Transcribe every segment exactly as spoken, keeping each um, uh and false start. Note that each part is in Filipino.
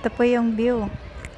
Ito po yung view.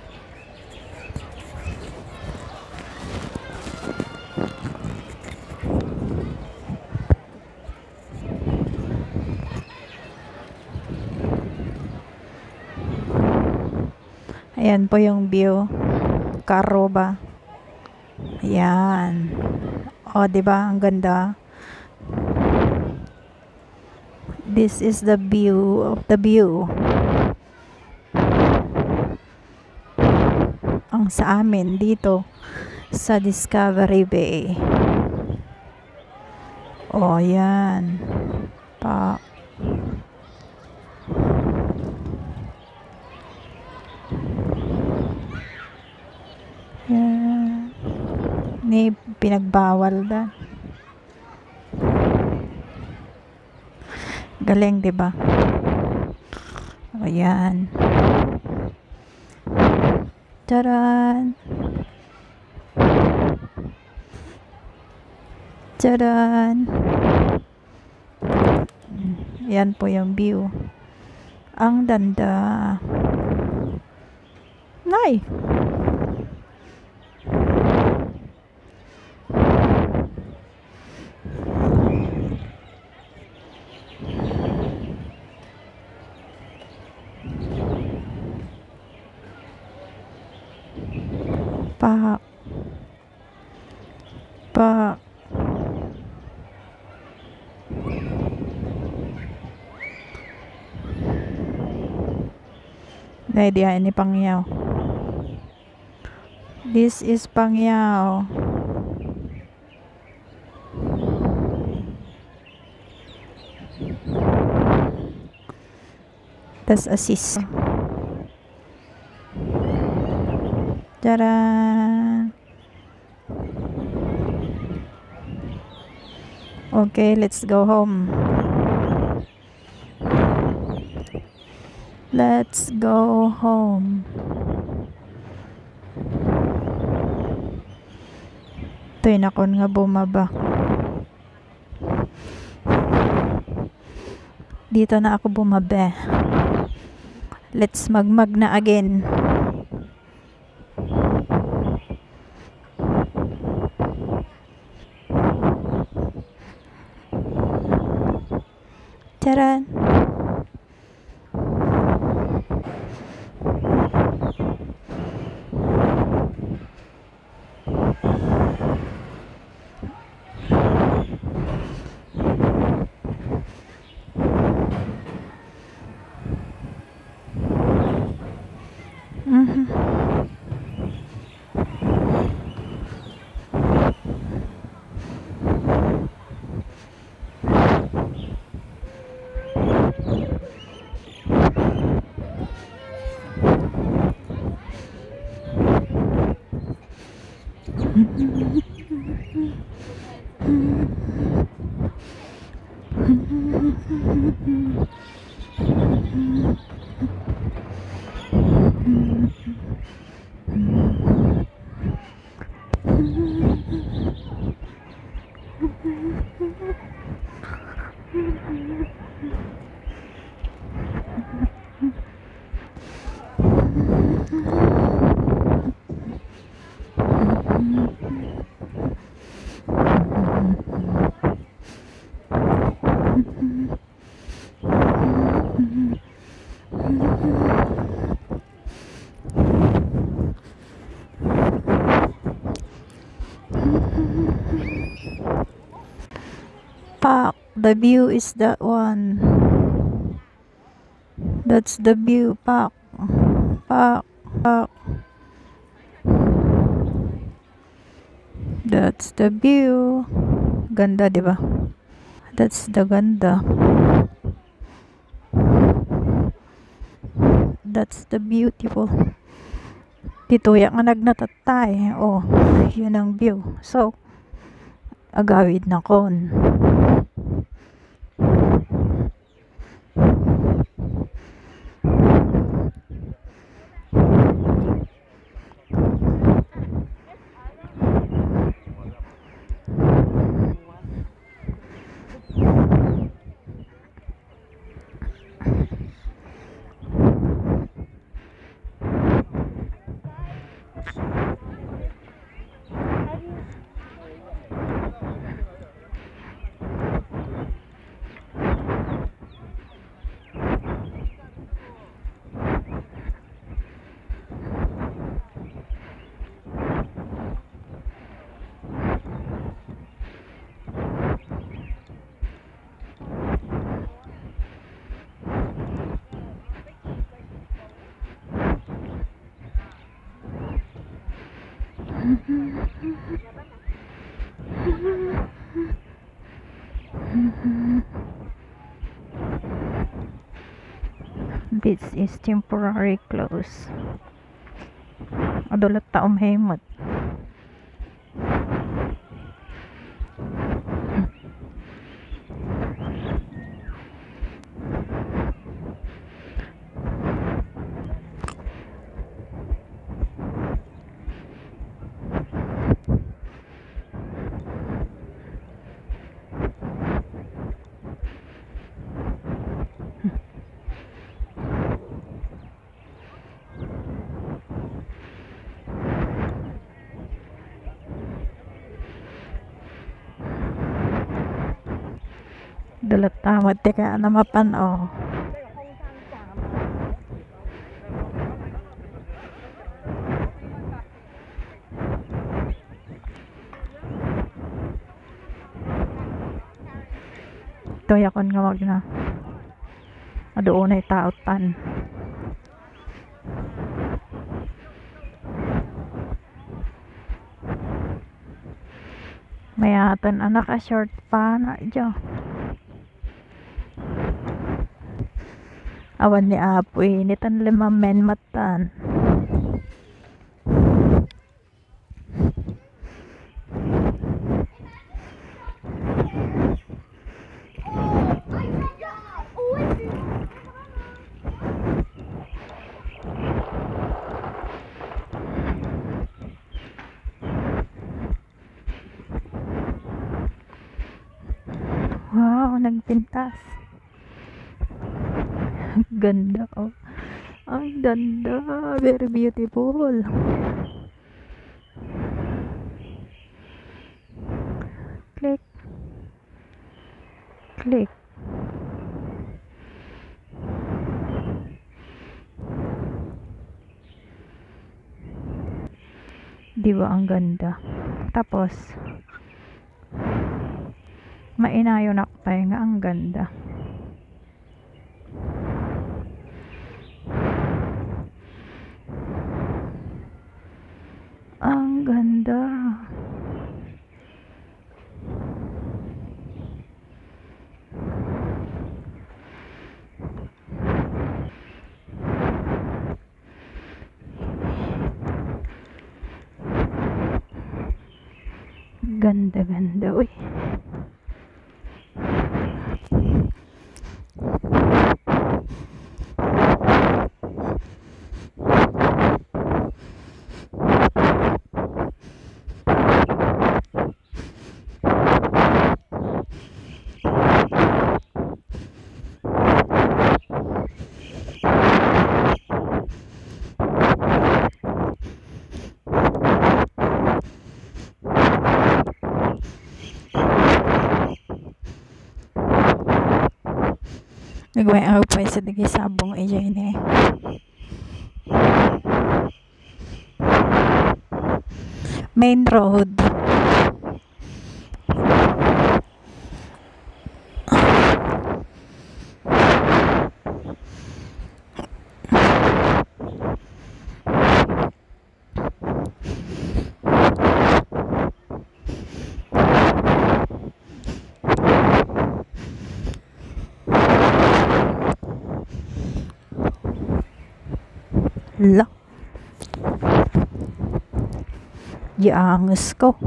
Ayan po yung view. Karoba. Ayan. O, diba? Ang ganda. This is the view of the view. Ang sa amin dito sa Discovery Bay. O, ayan. Pa. Yan. Ni pinagbawal da. Galing, 'di ba? Ayan. Taran. Taran. Yan po yung view. Ang ganda. Nay. Pa. Pa. Dahil diyan ini Pangyaw. This is Pangyaw. Tas assist. Taran. Okay, let's go home. Let's go home. Ito'y nakon nga bumaba. Dito na ako bumabe. Let's magmag na again. Taran. Mm-hmm. Pak, the view is that one. That's the view, pak. Pak, pak. That's the view. Ganda, di ba? That's the ganda. That's the beautiful. Dito yang nga nagnatatay. Oh, yun ang view. So, agawid na kon. Beach is temporary closed. Adulat taom hemot. Dulat tamat te kaya namapan oh. Ito yakon nga wag na. Adoon ay taotan. Mayatan anak a short pa na dyan. Awan ni apoy nitan lima men matan. Wow, nagpintas. Ganda oh. Ang ganda, very beautiful. Click. Click. Di ba ang ganda? Tapos mainayo nakpay nga ang ganda. Ang ganda. Ganda ganda uy. Nagway ako pa sa digi sabong iya ini. Main road. La. Giangas ko.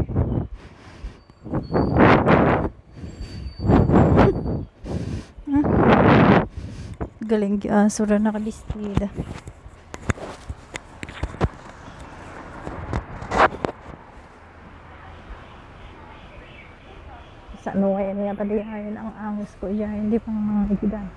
Hmm? Galing giasura nakabistida. Sa nuway niya tadi ayun ang angus ko diyan, hindi pang mga gidan.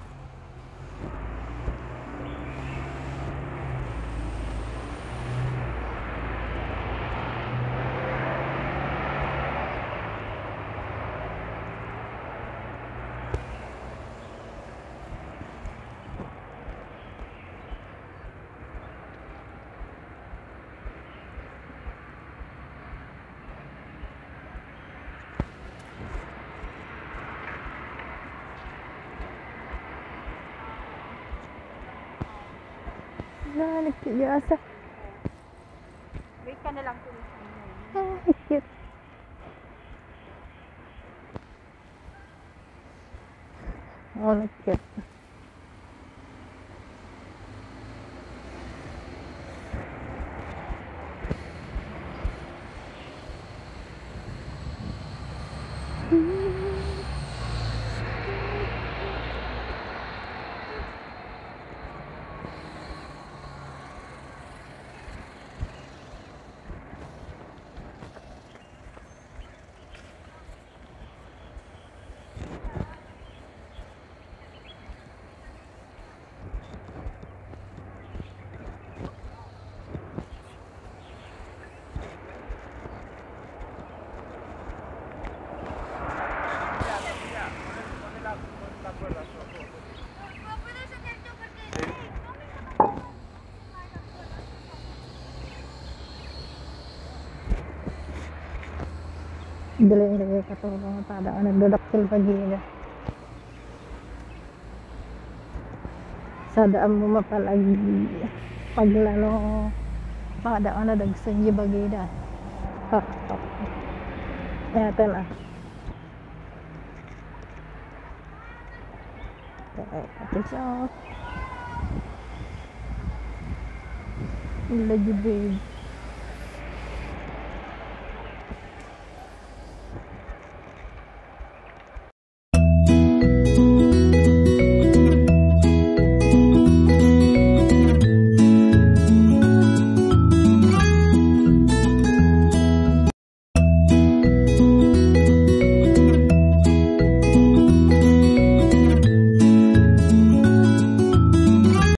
Na, nagkiyasa. Wait ka na lang kung Ah, cute. Oh, like it. Galing lagi katulong pada nagdadaktil pag-iiga. Sa daan mo mapalag paglano pada ana dagsan di bagida. Ha. Eto na. Okay, peace out. Lagi babe.